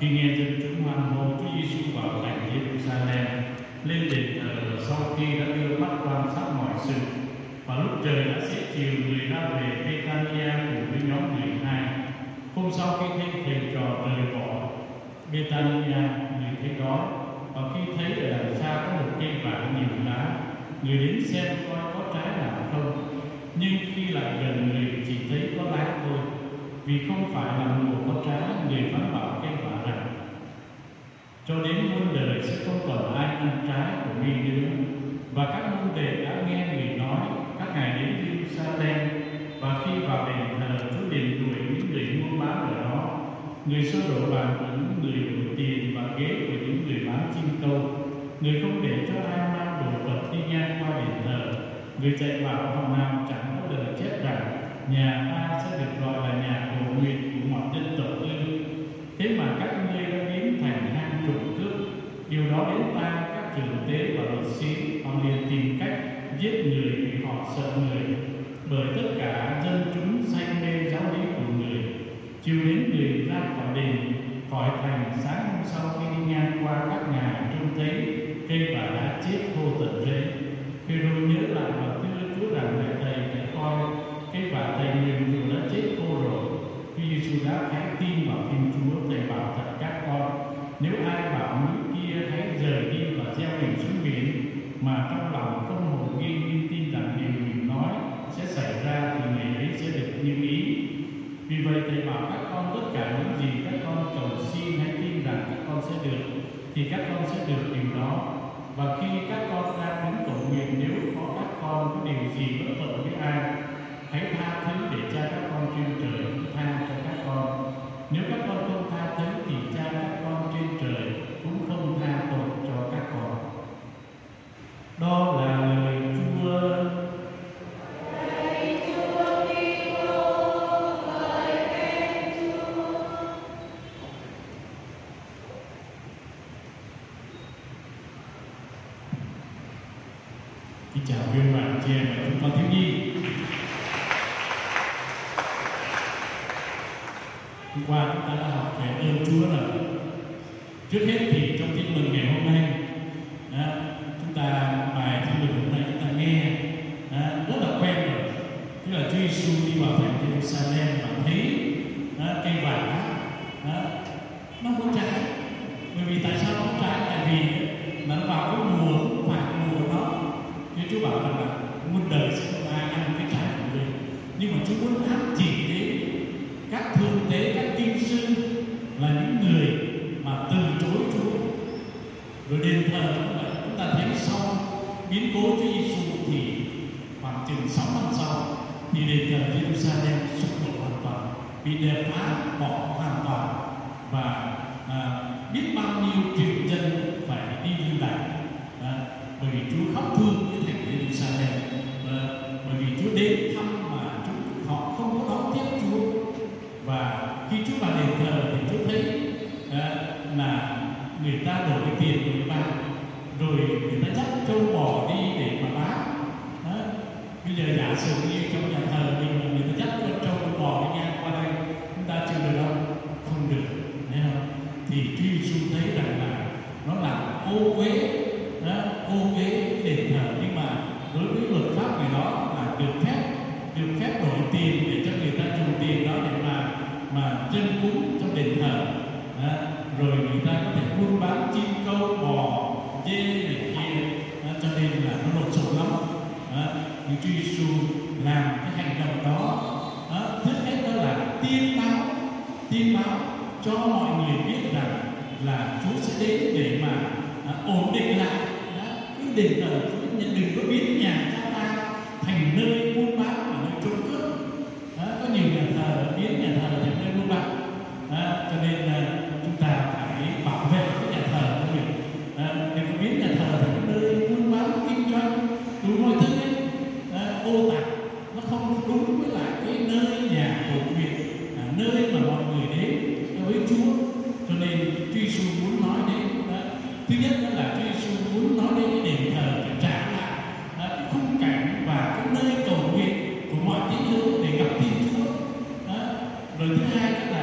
Khi nghe dân chúng hoan hô Chúa Giêsu vào thành Jerusalem, lên đền thờ sau khi đã đưa mắt quan sát mọi sự, và lúc trời đã xế chiều, người ra về Bethania cùng với nhóm 12. Hôm sau khi thấy thầy trò rời bỏ Bethania, người thấy đói, và khi thấy ở đằng xa có một cây vải nhiều lá, người đến xem coi có trái nào không. Nhưng khi lại gần, người chỉ thấy có lá thôi, vì không phải là mùa có trái. Người phán bảo cây vả rằng: cho đến muôn đời sẽ không còn ai ăn trái của mi nữa. Và các môn đệ đã nghe người nói. Các ngài đến Jerusalem, và khi vào đền thờ, Chúa liền đuổi những người mua bán ở đó, người xô đổ bàn của những người đổi tiền và ghế của những người bán chim câu. Người không để cho ai mang đồ vật đi ngang qua đền thờ. Người chạy vào phòng nào chẳng có lời chép rằng: nhà ta sẽ được gọi là nhà cầu nguyện của mọi dân tộc ư? Thế mà các ngươi đã biến thành hang trộm cướp. Điều đó đến tai các trưởng tế và luật sĩ, họ liền tìm cách giết người vì họ sợ người, bởi tất cả dân chúng say mê giáo lý của người. Chiều đến, người ra khỏi đền, khỏi thành. Sáng hôm sau khi đi ngang qua các ngài, trông thấy cây vả đã chết khô tận rễ. Phêrô nhớ lại và thưa Chúa rằng: này thầy, hãy coi, cây vả thầy nguyền rủa đã chết khô rồi. Khi Giêsu đáp: hãy tin vào Thiên Chúa. Thầy bảo thật các con, nếu ai bảo núi kia hãy rời đi và gieo mình xuống biển, mà trong lòng không hồn nghi nhưng tin rằng điều mình nói sẽ xảy ra, thì người ấy sẽ được như ý. Vì vậy thầy bảo các con, tất cả những gì các con cầu xin, hãy tin rằng các con sẽ được, thì các con sẽ được điều đó. Và khi các con ra đến cầu nguyện, nếu có các con có điều gì bất tội với ai, hãy tha thứ, để cha các con trên trời tha cho các con. Nếu các con không tha thứ, thì cha các con trên trời cũng không tha tội cho các con. Đó là lời Chúa. Kính chào quý ông bà, chị em và chúng con thiếu nhi. Hôm qua chúng ta đã học về ơn Chúa rồi. Trước hết thì trong tin mừng ngày hôm nay, chúng ta bài tin mừng hôm nay chúng ta nghe rất là quen rồi. Tức là Chúa Giêsu đi vào thành Jerusalem và thấy cây vả nó có trái. Bởi vì tại sao nó có trái? Tại vì nó vào cái mùa không phải mùa của nó. Nên Chúa bảo rằng là muôn đời sẽ không ai ăn cái trái của mình. Nhưng mà Chúa muốn ám chỉ đến các thượng tế, các kinh sư là những người mà từ chối Chúa. Rồi đền thờ cũng vậy. Chúng ta thấy sau biến cố Chúa Giêsu thì khoảng chừng 6 năm sau thì đền thờ Jerusalem sụp đổ hoàn toàn, bị đè phá bỏ hoàn toàn, và biết bao nhiêu triệu dân phải đi lưu đày, bởi vì Chúa khóc thương cái thành Jerusalem, bởi vì Chúa đến thăm mà họ không có đón tiếp Chúa. Và khi Chúa vào đền thờ thì Chúa thấy là người ta đổ cái tiền đổi bạc, rồi người ta dắt trâu bò đi để mà bán. Bây giờ giả sử như trong nhà thờ mình, người ta dắt con trâu bò đi ngang qua đây, chúng ta chịu được không? Không được, thấy không? Thì Chúa Giêsu thấy rằng là nó là ô uế cái đền thờ. Nhưng mà đối với luật pháp người đó là được phép đổi tiền để cho người ta dùng tiền đó để mà dâng cúng trong đền thờ. Rồi người ta có thể buôn bán chim câu, bò, dê này kia, cho nên là nó lộn xộn lắm. Nhưng Chúa Giêsu làm cái hành động đó, trước hết đó là tiên báo cho mọi người biết rằng là Chúa sẽ đến để mà ổn định lại cái đền thờ. Đừng có biến nhà cha ta thành nơi buôn bán và nơi trộm cướp. Có nhiều nhà thờ biến nhà thờ thành nơi buôn bán, cho nên chúng ta phải bảo vệ cái nhà thờ của mình. Đừng có biến nhà thờ thành nơi buôn bán kinh doanh đủ mọi thứ ấy, ô tạp, nó không đúng với lại cái nơi nhà cầu nguyện, nơi mà mọi người đến với Chúa. Cho nên Chúa Giêsu muốn nói đến thứ nhất đó là Chúa Giêsu muốn nói đến cái đền thờ để trả lại cái khung cảnh và cái nơi cầu nguyện của mọi tín hữu để gặp Thiên Chúa. Rồi thứ hai đó là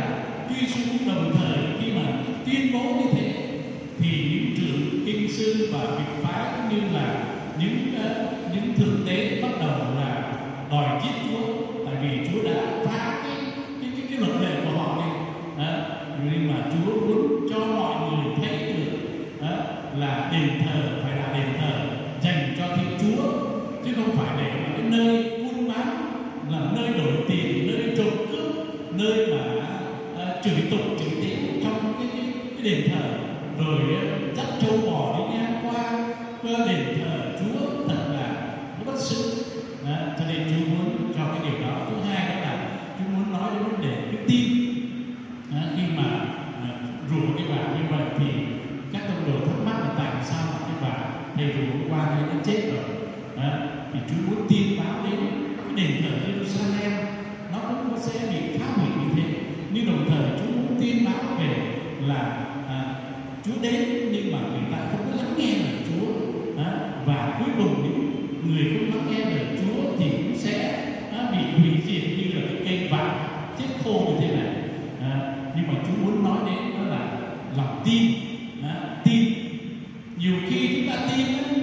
truy xuống đồng thời khi mà tuyên bố như thế thì những trưởng kinh sư và biệt phái cũng như là những thượng tế bắt đầu là đòi giết Chúa, tại vì Chúa đã phá cái luật lệ của họ đi. Nhưng mà Chúa muốn cho mọi người thấy được là đền thờ phải là đền thờ dành cho Thiên Chúa, chứ không phải để mà cái nơi buôn bán, là nơi đổi tiền, nơi trộm cướp, nơi mà chửi tục chửi tiếng trong cái đền thờ, rồi dắt trâu bò đi ngang qua đền thờ Chúa, thật là nó bất xứng. Cho nên Chúa muốn cho cái điều đó. Thứ hai đó là Chúa muốn nói đến vấn đề cái tin. Khi mà rủ cái bà như vậy thì các tông đồ thắc mắc là tại sao mà cái bà thầy rủ hôm qua đây nó chết rồi. Thì Chúa muốn tin báo đến cái đền thờ Jerusalem nó cũng sẽ bị phá hủy như thế, nhưng đồng thời Chúa muốn tin báo về là Chúa đến nhưng mà người ta không có lắng nghe lời Chúa, và cuối cùng những người không lắng nghe lời Chúa thì cũng sẽ bị hủy diệt như là cái cây vàng chết khô như thế này. Nhưng mà Chúa muốn nói đến đó là lòng tin. Tin nhiều khi chúng ta tin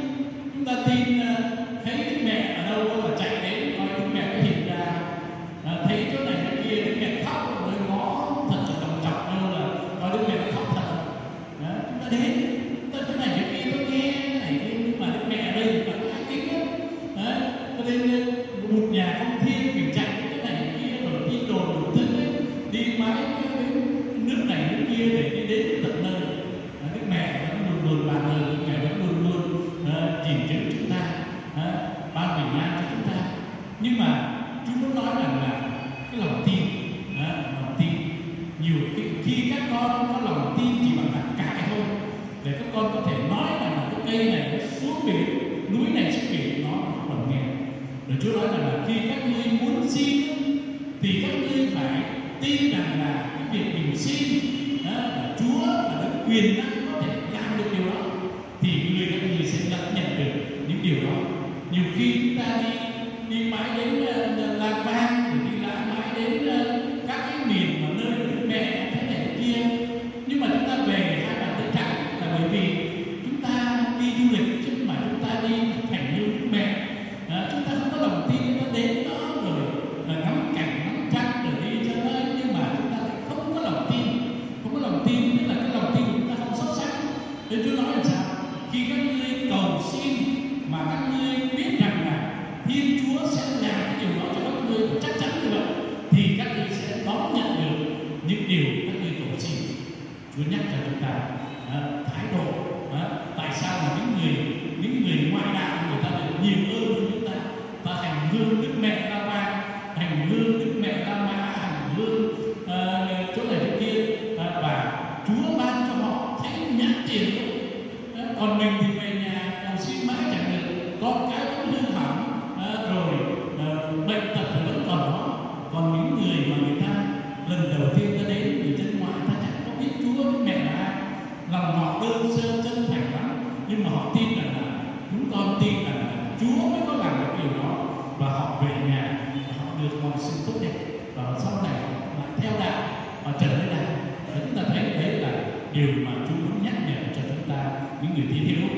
thấy cái mẹ ở đâu đó là chạy đến coi cái mẹ có hiện ra, thấy chỗ này chỗ kia cái mẹ khóc rồi ngó thật là trọng trọng đâu là coi đứa mẹ nó khóc thật. Chúng ta đến chỗ này chỗ kia tôi nghe cái này kia, nhưng mà đứa mẹ ở đây là ai tính á. Cho nên một nhà không thiên mình chạy cái này kia rồi tin đồn đủ thứ ấy, đi mãi nước này nước kia để đi đến tận nơi. Đức mẹ vẫn luôn luôn làm lời, Đức mẹ vẫn luôn luôn gìn giữ chúng ta, ban bình an cho chúng ta. Nhưng mà Chúa muốn nói rằng là cái lòng tin, lòng tin nhiều khi các con có lòng tin chỉ bằng tất cả thôi, để các con có thể nói rằng là cái cây này nó xuống biển, núi này xuống biển, nó còn nghe. Rồi Chúa nói rằng là khi các ngươi muốn xin thì các ngươi phải tin rằng là cái việc mình xin là Chúa là đấng quyền năng có thể làm được điều đó, thì các người sẽ nhận được những điều đó. Nhiều khi chúng ta đi mãi đến La Vang, rồi đi mãi đến các cái miền mà nơi Đức Mẹ thế này thế kia, nhưng mà chúng ta về hai bàn tay trắng là bởi vì chúng ta đi du lịch, chứ mà chúng ta đi thành như Đức Mẹ. Chúng ta không có lòng tin nó đến đó rồi ngắm cảnh ngắm trăng rồi đi cho nơi, nhưng mà chúng ta lại không có lòng tin, tức là cái lòng tin của chúng ta không sâu sắc. Nên Chúa nói làm sao? Khi các ngươi cầu xin mà các ngươi biết rằng là Thiên Chúa sẽ làm cái điều đó cho các ngươi, chắc chắn như vậy, thì các ngươi sẽ đón nhận được những điều các ngươi cầu xin. Chúa nhắc cho chúng ta thái độ. Tại sao mà những người ngoại đạo người ta lại nhiều hơn chúng ta? Ta hành hương Đức Mẹ La Vang, hành hương Đức Mẹ La Mã, hành hương chỗ này chỗ kia, và Chúa ban cho họ thấy nhãn tiền. Còn mình thì về nhà cầu xin mãi chẳng được, con cái vẫn hư hỏng, rồi bệnh tật thì vẫn còn đó. Còn những người mà người ta lần đầu tiên ta đến người dân ngoại, ta chẳng có biết Chúa Đức Mẹ là ai, lòng họ đơn sơ chân thành lắm, nhưng mà họ tin rằng là chúng con tin rằng là Chúa mới có làm được điều đó, và họ về nhà và họ được mọi sự tốt đẹp, và sau này họ lại theo đạo và trở lại đạo. Và chúng ta thấy đấy là điều mà Chúa muốn nhắc nhở cho chúng ta, những người tín hữu.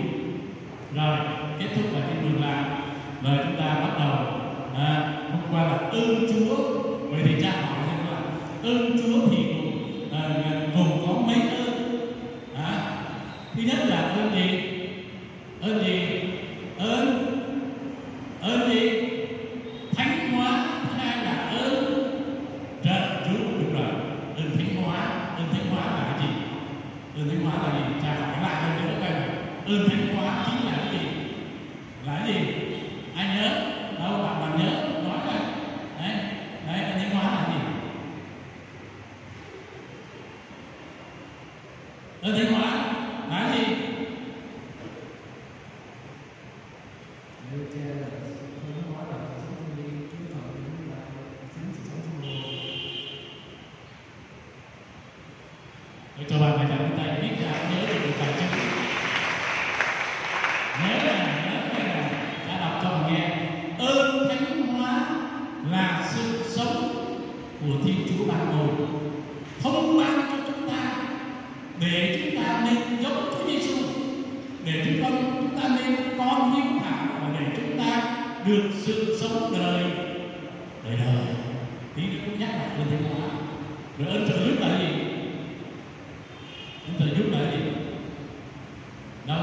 Rồi kết thúc bài tin mừng lại, rồi chúng ta bắt đầu hôm qua là ơn Chúa. Vậy thì cha hỏi xem là ơn Chúa thì gồm có mấy ơn? Thứ nhất là ơn gì? Ơn gì? Thánh hóa. Thứ hai là ơn trợ Chúa. Đúng rồi, ơn thánh hóa. Ơn thánh hóa là cái gì? Ơn thánh hóa là gì? Cha hỏi lại hơn nữa coi. Ơn thánh hóa chính là cái gì? Là cái gì? Ai nhớ? Đâu bạn nhớ? Nói coi. Đấy, ơn thánh hóa là gì? Ơn thánh hóa là gì? Cho bạn phải đặt tay biết ra nhớ được điều bài chứ. Nhớ là đã đọc cho mình nghe. Ơn thánh hóa là sự sống của Thiên Chúa ban ngồi, không để chúng ta nên con hiếu thảo, và để chúng ta được sự sống đời đời. Tí nữa cũng nhắc lại lên thế nào. Rồi ơn trợ giúp là gì? Ơn trợ giúp là gì? Đâu?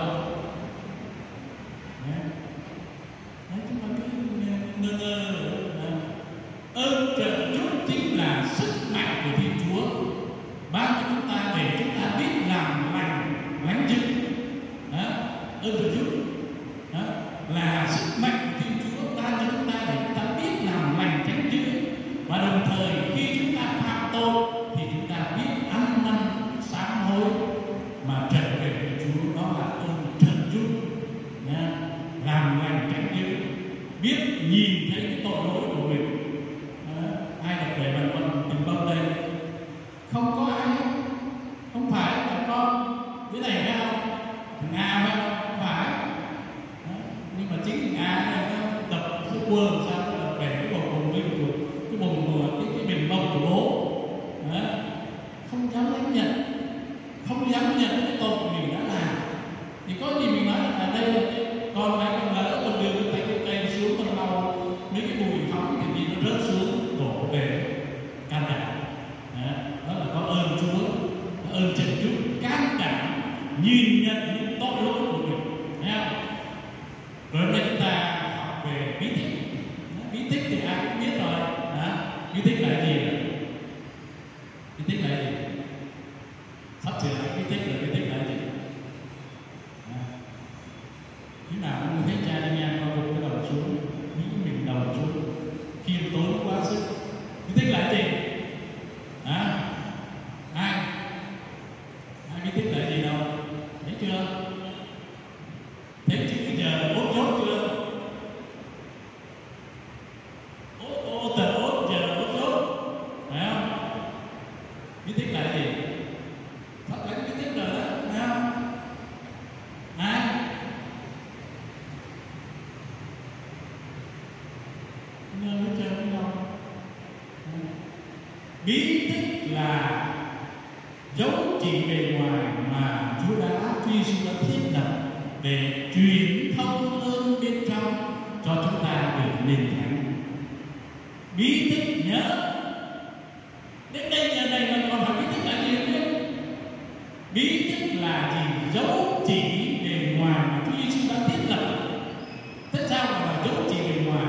Đấy, chúng ta cứ ngơ. Ơn trợ giúp chính là sức mạnh của Thiên Chúa ban cho chúng ta để chúng ta biết làm lành lánh dữ. Ơn trợ giúp là sức mạnh của Thiên Chúa ban cho chúng ta để chúng ta biết làm lành tránh dữ, và đồng thời khi chúng ta phạm tội thì chúng ta biết ăn năn sám hối mà trở về với Chúa. Đó là ơn trợ giúp. Làm lành tránh dữ, biết nhìn thấy cái tội lỗi của mình. Ai đọc về bằng tình bông đây? Không có ai, không phải là con cái này phải không? Thằng Nga phải không? Không phải. Nhưng mà chính thằng Nga này nó tập cái quơ sao nó về cái bồng linh của cái bồng cái bình bông của bố. Không dám lãnh nhận, không dám nhận cái tội mình đã làm. Thì có gì mình nói là đây là con này con lỡ con đưa cái tay xuống con lau mấy cái bụi hóng thì gì nó rớt xuống đổ về can đảm. Đó là có ơn Chúa, có ơn trợ giúp can đảm nhìn nhận những tội lỗi của mình. Thấy không? Rồi hôm nay chúng ta học về bí tích. Bí tích thì ai cũng biết rồi. Bí tích là gì? Bí tích là gì? Sắp sửa lại bí tích là gì? Khi nào cũng thấy cha anh em con gục cái đầu xuống, nghĩ mình đầu xuống, khiêm tốn quá sức. Bí tích là gì? Ai biết tích là gì đâu? Thấy chưa? Thấy chứ bây giờ ốt chốt chưa? Ốt giờ ốt chốt, phải không? Biết tích là gì? Thật là biết tích rồi đó, phải không? Nhớ chưa không? Bí tích là dấu chỉ bề ngoài mà Chúa Giêsu đã thiết lập để truyền thông ơn bên trong cho chúng ta được nền thánh. Bí tích nhớ đến đây giờ này mình còn phải bí tích là gì không biết? Bí tích là gì? Dấu chỉ bề ngoài mà Chúa Giêsu đã thiết lập. Thế sao mà dấu chỉ bề ngoài?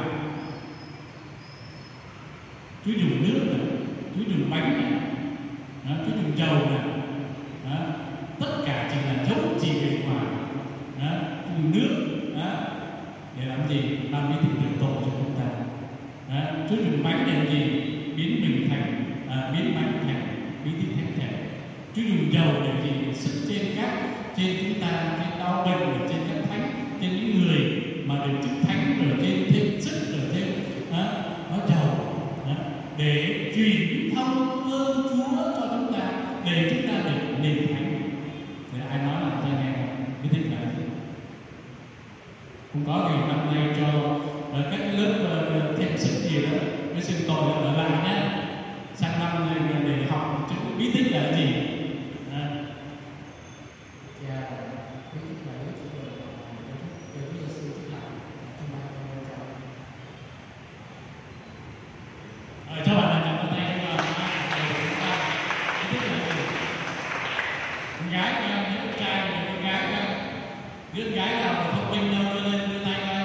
Chúa dùng nước này, Chúa dùng bánh này, Chúa dùng dầu này, tất cả chỉ là dấu chỉ bề ngoài. Dùng nước để làm gì? Làm cái tình rửa tội cho chúng ta. Chúa dùng bánh để làm gì? Biến mình thành, biến bánh thành bí tích thánh thể. Chúa dùng dầu để gì? Để sức trên chúng ta, trên đau bệnh, trên các thánh, trên những người mà được chức thánh, rồi trên thêm sức, rồi thêm nó dầu để truyền thông ơn Chúa cho chúng ta, để chúng ta được nền thánh. Thì ai nói là cho nghe biết tích là gì? Không có thì năm nay cho các lớp thêm sức gì đó, cái sự tội ở lại nhé. Sang năm này để học chữ bí tích là gì? Cho bạn là cầm tay cho bạn. Bí tích là gì? Con gái nha, những con trai và con gái nha. Biết con gái nào mà thông minh đâu đưa lên đưa tay coi.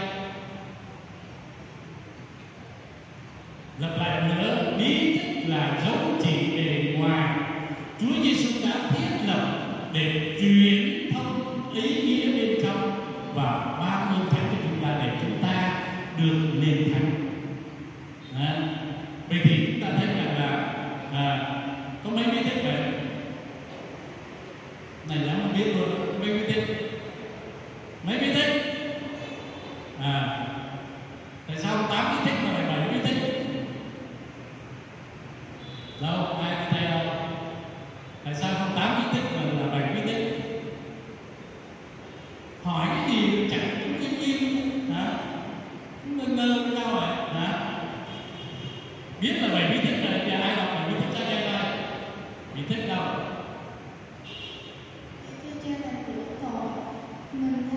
Lặp lại nữa, bí tích là dấu chỉ bề ngoài Chúa Giêsu đã thiết lập để truyền thông ý nghĩa bên trong và ban ơn thánh cho chúng ta, để chúng ta được nền thánh. Vậy thì chúng ta thấy rằng là có mấy bí tích vậy? Này dám không biết luôn, mấy bí tích? Mấy bí tích? Tại sao 8 bí tích mà lại 7 bí tích? Đâu, ai biết tay đâu? Tại sao không 8 bí tích mà là 7 bí tích? Hỏi cái gì chẳng im ngơ với nhau vậy? Biết là 7 bí tích rồi, giờ ai đọc 7 bí tích cho em đây? Bí tích đâu? Thưa cha là rửa tội, mình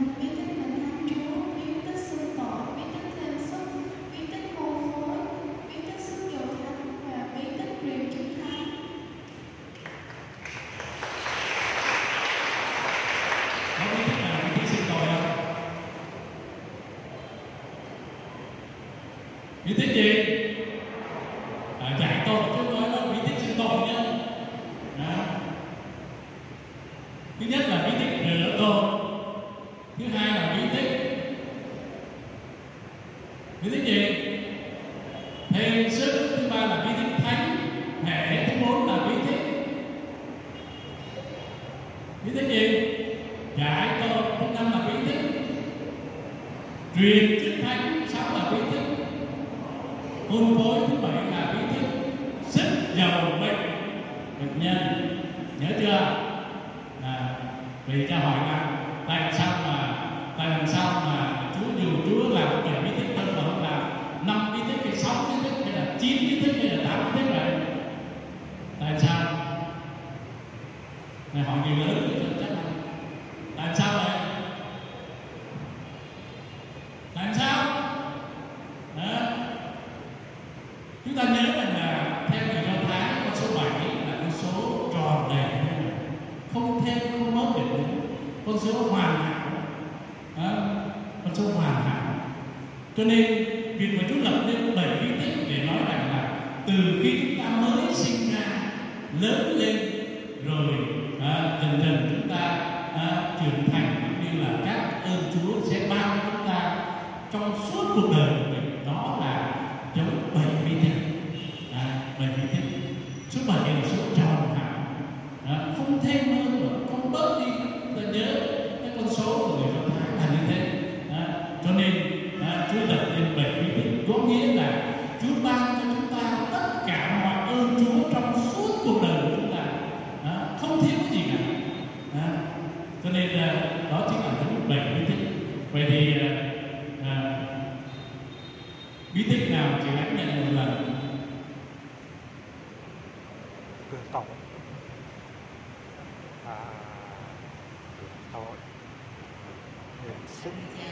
Thứ nhất là bí tích rửa tội, thứ hai là bí tích gì? Thêm sức, thứ ba là bí tích thánh thể, thứ bốn là bí tích gì? Giải tội, thứ năm là bí tích truyền chức thánh, sáu là bí tích hôn phối, thứ bảy là bí tích sức giàu bệnh nhân. Nhớ chưa? Vì cha hỏi là tại sao mà Chúa làm 7 bí tích hơn mà không làm 5 bí tích hay 6 bí tích hay là 9 bí tích hay là 8 bí tích vậy? Tại sao? Này hỏi người lớn thì chắc là tại sao vậy? Tại sao? Đó. Chúng ta nhớ rằng là theo người Do Thái, con số 7 là con số tròn đầy, không thêm không mất được, con số hoàn hảo. Con số hoàn hảo. Cho nên việc mà Chúa lập nên 7 bí tích để nói rằng là từ khi chúng ta mới sinh ra, lớn lên rồi dần dần chúng ta trưởng thành, cũng như là các ơn Chúa sẽ ban cho chúng ta trong suốt cuộc đời của mình. Đó là giống 7 bí tích. 7 bí tích. Số 7 là số tròn hảo, không thêm hơn mà không bớt đi. Chúng ta nhớ cái con số của người Do Thái là như thế. Cho nên Chúa lập nên 7 bí tích, có nghĩa là Chúa ban cho chúng ta tất cả mọi ơn Chúa trong suốt cuộc đời của chúng ta, không thiếu cái gì cả. Cho nên đó chính là những 7 bí tích. Vậy thì bí tích nào chỉ lãnh nhận một lần? Rửa tội, sức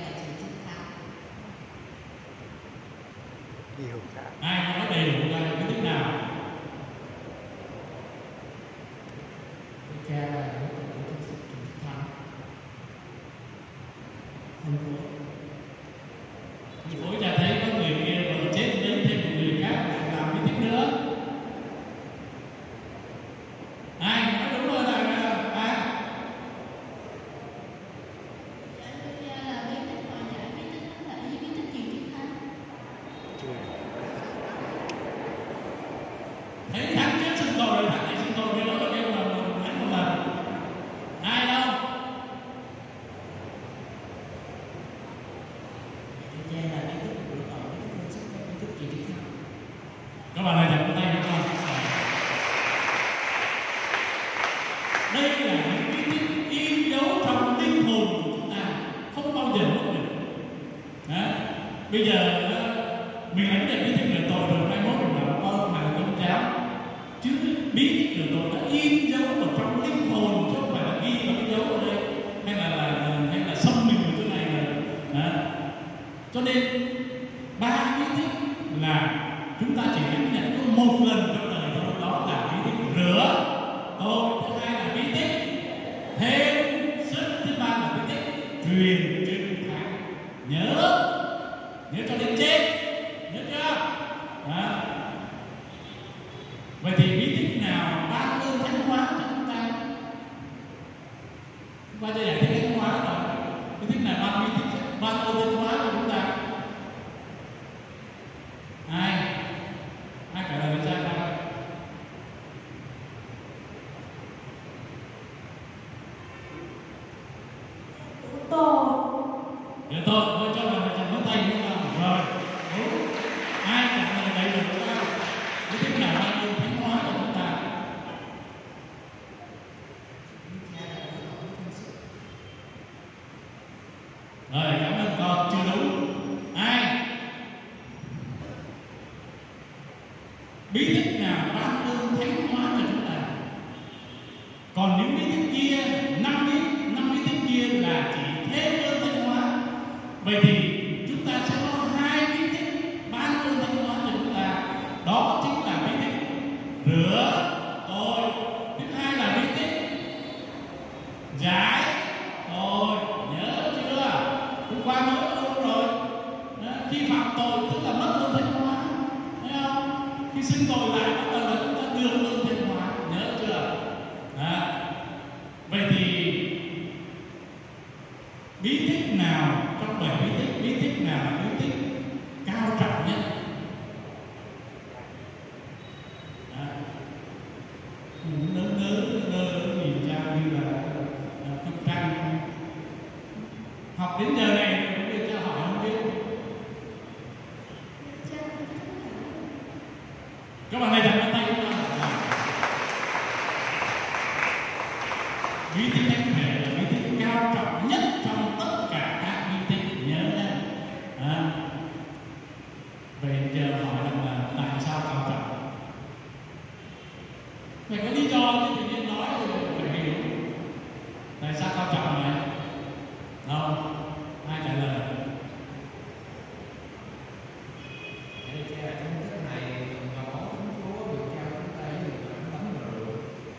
điều cả. Ai nói đầy đủ là bí tích nào? Cha là sự trưởng thành, Phối cha thấy có người kia vừa chết đến thêm một người khác để làm bí tích nữa. Ai nói đúng rồi là ai? Là bí tích hòa giải, bí tích thánh thể, bí tích truyền chức thánh. Thấy thắng chết sinh tội rồi, thắng này sinh tội, cái đó là kêu là thắng một lần. Ai đâu? cha là bí tích rửa tội, bí tích sức, bí tích truyền chức thánh. Các bạn hãy đặt tay cho con. Đây là những bí tích in dấu trong linh hồn của chúng ta, không bao giờ mất được. Bây giờ mình lãnh nhận bí tích rửa tội rồi, mai mốt mình bảo con là công giáo, chứ bí tích rửa tội đã in dấu ở trong linh hồn, chứ không phải là ghi vào cái dấu ở đây hay là xâm mình ở chỗ này là. Cho nên 3 bí tích là chúng ta chỉ lãnh nhận có một lần trong đời thôi, đó là bí tích rửa tội, thứ hai là bí tích thêm sức, thứ ba là bí tích truyền chức thánh. Nhớ cho đến chết, nhớ chưa? Vậy thì bí tích nào ban ơn thánh hóa cho chúng ta? Chúng ta giải thích thánh hóa rồi. Bí tích nào ban ơn thánh hóa cho chúng ta? Ai trả lời cho cha nào? Để tôi cho là chẳng có tay nữa nào. Rồi, đúng. Ai trả lời đầy đủ không? Bí tích nào ban ơn thánh hóa cho chúng ta? Rồi, cảm ơn con, chưa đúng. Ai? Bí tích nào ban ơn thánh hóa cho chúng ta? Còn những bí tích kia, 5 bí tích kia là chỉ thêm ơn thánh hóa. Vậy thì chúng ta sẽ có 2 bí tích ban ơn thánh hóa cho chúng ta. Đó chính là bí tích rửa tội, thứ hai là bí tích giải tội. Nhớ chưa? Hôm qua nói luôn rồi. Khi phạm tội tức là mất ơn thánh hóa, thấy không? Khi sinh tội lại bắt đầu là chúng ta được ơn thánh hóa. Nhớ chưa? Vậy thì là Cục Trăng học đến giờ này cũng được cho hỏi không biết. Các bạn này đặt bàn tay chúng ta. Nghi thức thánh thể là nghi thức cao trọng nhất trong tất cả các nghi thức, nhớ nha. Vậy giờ hỏi là tại sao cao trọng? Phải có lý do chứ, tự nhiên nói rồi phải hiểu. Tại sao cao trọng này? Đâu? Ai trả lời? Đây cha, trong nghi thức này là máu Thánh Chúa được trao trên tay với những bánh và rượu.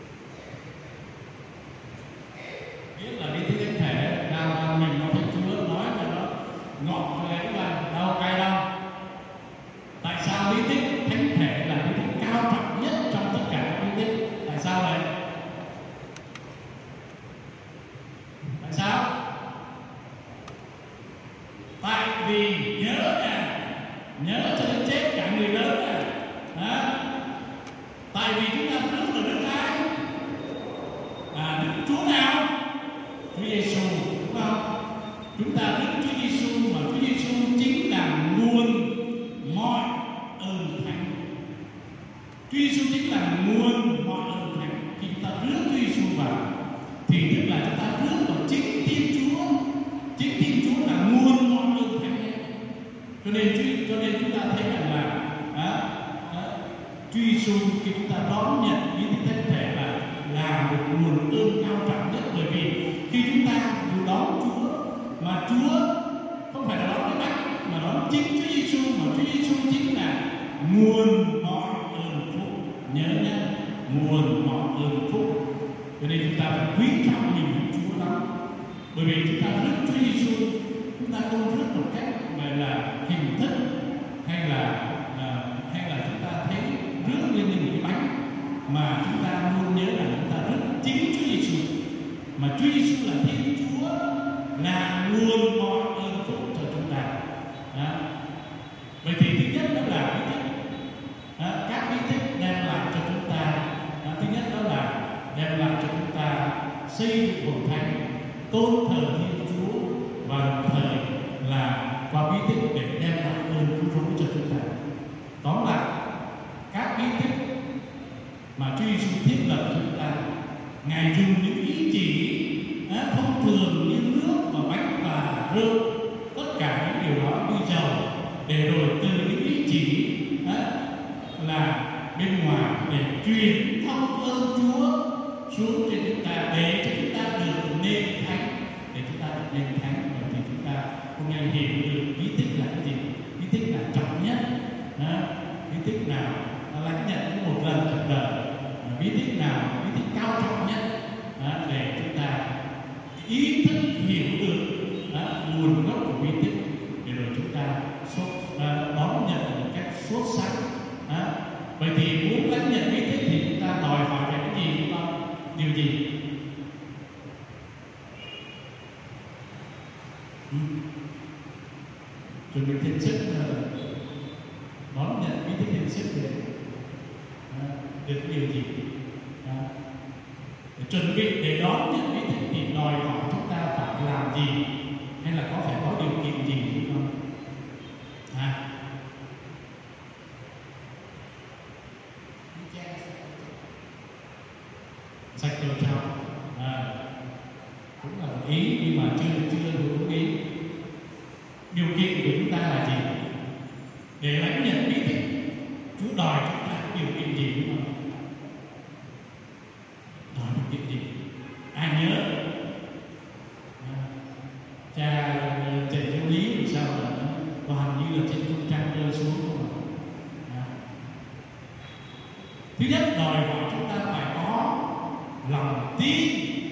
Biết là nghi thức thánh thể, nào mình nói Thánh Chúa nói mà nó ngọt cho đấy mà đâu cay đâu. Tại sao nghi thức thánh thể là nghi thức cao trọng nhất trong tất cả các nghi thức? Tại sao vậy? Tại sao? Tại vì nhớ nè, nhớ cho đến chết cả người lớn nè. Tại vì chúng ta rước là Đức ai? Đức Chúa nào? Chúa Giêsu, đúng không? Chúng ta rước Chúa Giêsu mà Chúa Giêsu chính là nguồn mọi ơn thánh. Chúa Giêsu chính là nguồn mọi ơn thánh. Khi chúng ta rước Chúa Giêsu vào thì tức là chúng ta rước vào chính Thiên Chúa. Chính Thiên Chúa là nguồn mọi ơn thánh. Cho nên chúng ta thấy rằng là Chúa Giêsu khi chúng ta đón nhận nghi thức thánh thể là một nguồn ơn cao trọng nhất, bởi vì khi chúng ta được đón Chúa mà Chúa không phải là đón cái bánh mà đón chính Chúa Giêsu, mà Chúa Giêsu chính là nguồn mọi ơn phúc. Nhớ nhé, nguồn mọi ơn phúc. Cho nên chúng ta phải quý trọng mình Chúa lắm, bởi vì chúng ta rước Chúa Giêsu, chúng ta không rước một cách gọi là hình thức hay là chúng ta thấy rước lên như một cái bánh, mà chúng ta luôn nhớ là chúng ta rước chính Chúa Giêsu, mà Chúa Giêsu là Thiên Chúa, là nguồn mọi ơn phúc cho chúng ta. Vậy thì thứ nhất đó là nghi thức, các nghi thức đem lại cho chúng ta, thứ nhất đó là đem lại cho chúng ta xây dựng hội thánh, tôn thờ Thiên Chúa, và đồng thời là qua nghi thức để đem lại ơn cứu rỗi cho chúng ta. Tóm lại, các nghi thức mà Chúa Giêsu thiết lập cho chúng ta, Ngài dùng những ý chỉ thông thường như nước và bánh và rượu, tất cả những điều đó như dầu, để rồi từ những ý chỉ là bên ngoài để truyền thông ơn Chúa xuống trên chúng ta, để cho chúng ta được nên thánh, để chúng ta được nên thánh. Bởi vì chúng ta hôm nay hiểu được ý thức là cái gì, ý thức là trọng nhất, ý thức nào nó lãnh nhận một lần trong đời, ý thức nào ý thức cao trọng nhất, để chúng ta ý thức hiểu được nguồn gốc của ý thức, để rồi chúng ta đón nhận một cách xuất sắc. Vậy thì muốn lãnh nhận ý thức thì chúng ta đòi hỏi về cái gì, đúng không? Điều gì? Chuẩn bị thiện sức đón nhận ý thức thiện sức được điều gì? Để chuẩn bị để đón nhận ý thức thì đòi hỏi chúng ta phải làm gì, hay là phải có điều kiện gì, đúng không? Sạch đồ trong cũng là một ý, nhưng mà chưa đúng ý. Điều kiện của chúng ta là gì để lãnh nhận ý thức? Chúa đòi chúng ta điều kiện gì, đúng không? Đòi điều kiện gì? Ai nhớ? Cha dạy giáo lý làm sao là toàn như là trên cung trăng rơi xuống không? Thứ nhất, đòi hỏi chúng ta phải có lòng tin.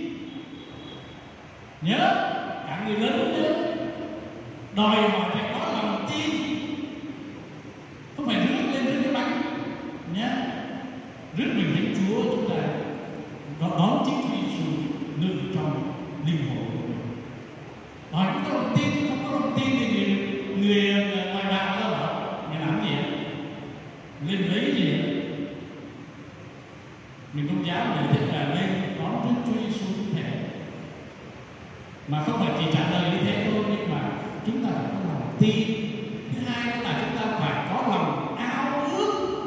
Nhớ, cả người lớn nhớ, đòi hỏi phải có lòng tin, không phải rước lên trên cái bánh nhé. Rước mình Thánh Chúa, chúng ta đón chính Chúa Giêsu ngự trong linh hồn của mình. Đòi chúng ta lòng tin, chứ không có lòng tin thì người ngoài đạo đó bảo mày làm gì ạ? Lên lấy gì ạ? Mình không Công giáo giải thích là lên đón Đức Chúa Giêsu như thế, mà không phải chỉ trả lời như thế thôi, nhưng mà chúng ta phải có lòng tin. Thứ hai là chúng ta phải có lòng ao ước.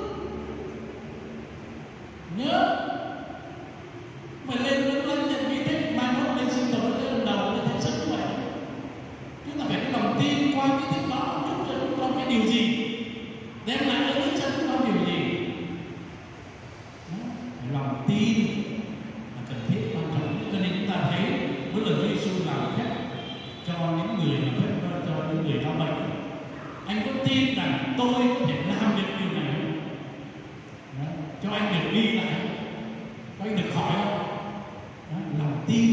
Nhớ mà lên nhận bí tích mà nó lên sinh tồn lên lần đầu lên thành sức như vậy, chúng ta phải có lòng tin qua bí tích đó giúp cho chúng con cái điều gì, đem lại ơn đức cho chúng con điều gì. Lòng tin là cần thiết quan trọng, cho nên chúng ta thấy mỗi lần Chúa Giêsu làm phép cho những người mà phép cho những người đau bệnh, anh có tin rằng tôi có thể làm được điều này không? Đó, cho anh được đi lại, cho anh được khỏi không? Đó, lòng tin.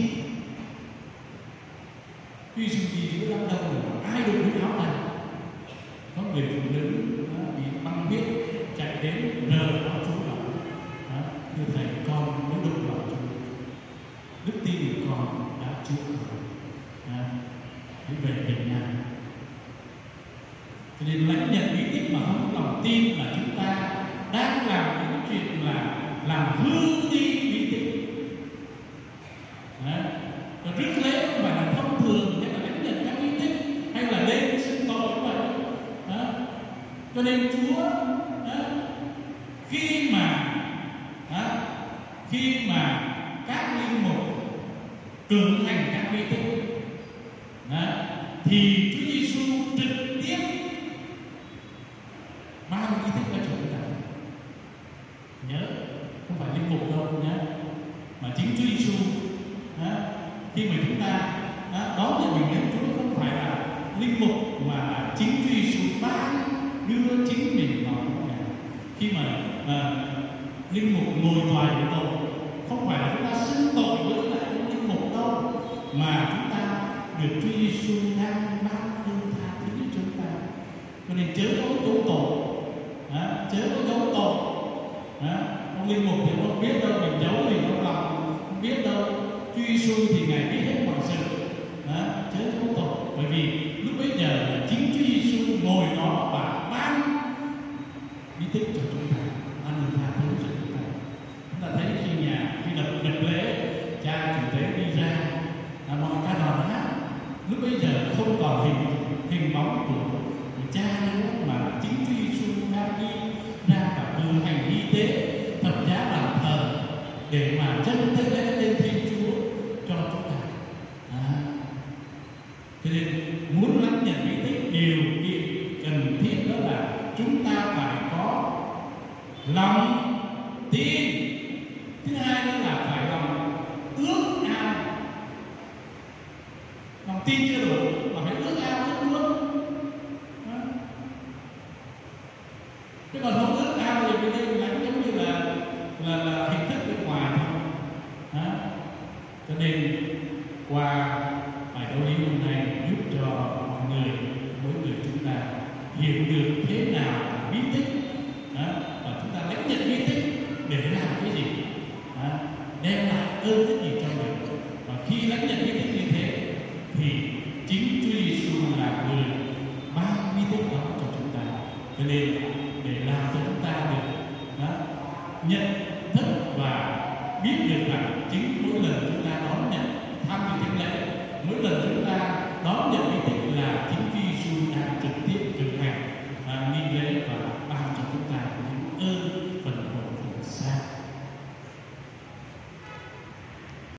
Chúa Giêsu đi giữa đám đông rồi, ai được cái áo này? Có người phụ nữ bị băng huyết chạy đến rờ áo Chúa đó. Thưa thầy, con mới đụng vào Chúa, đức tin của con đã chữa khỏi, hãy về bình an. Cho nên lãnh nhận bí tích mà không có lòng tin là chúng ta đang làm những chuyện là làm hư đi bí tích. Và rước lễ không phải là thông thường hay là lãnh nhận các bí tích hay là lên xưng tội như vậy. Cho nên Chúa khi mà các linh mục cử hành các bí tích thì Chúa Giêsu trực tiếp ban bí tích cho chúng ta. Nhớ, không phải linh mục đâu nhé, mà chính Chúa Giêsu. Khi mà chúng ta đón nhận bình an Chúa, không phải là linh mục mà là chính Chúa Giêsu ban đưa chính mình vào trong nhà. Khi mà linh mục ngồi ngoài để tội, không phải là chúng ta xưng tội với lại linh mục đâu, mà chúng ta được Chúa Giêsu đang ban ơn tha thứ cho chúng ta. Cho nên chớ có dấu tội, chớ có dấu tội. Ông linh mục thì không biết đâu, mình giấu mình trong lòng không biết đâu. Chúa Giêsu thì ngài biết hết mọi sự, chớ có tội. Bởi vì lúc bấy giờ là chính Chúa Giêsu ngồi đó và ban bí tích cho chúng ta, ban ơn tha thứ cho chúng ta. Chúng ta thấy khi đập lễ, cha chủ tế đi ra, mọi ca đòn hát, lúc bấy giờ không còn hình bóng của cha nữa, mà chính Chúa Giêsu đang đi ra và cử hành y tế, thập giá bàn thờ để mà chân thế lễ lên Thiên Chúa cho chúng ta. Cho nên muốn lãnh nhận bí tích, điều kiện cần thiết đó là chúng ta phải có lòng tin. Thứ hai đó là phải lòng ước ao. Lòng tin chưa đủ mà phải ước ao ước muốn. Chứ còn không ước ao thì bên đây mình lãnh giống như là hình thức bên ngoài thôi. Cho nên qua bài đạo lý hôm nay giúp cho mọi người, mỗi người chúng ta hiểu được thế nào là bí tích, và chúng ta lãnh nhận bí tích để làm cái gì, đem lại ơn cái gì cho mình. Và khi lãnh nhận bí tích như thế thì chính Chúa Giêsu là người ban bí tích đó cho chúng ta. Cho nên để làm cho chúng ta được nhận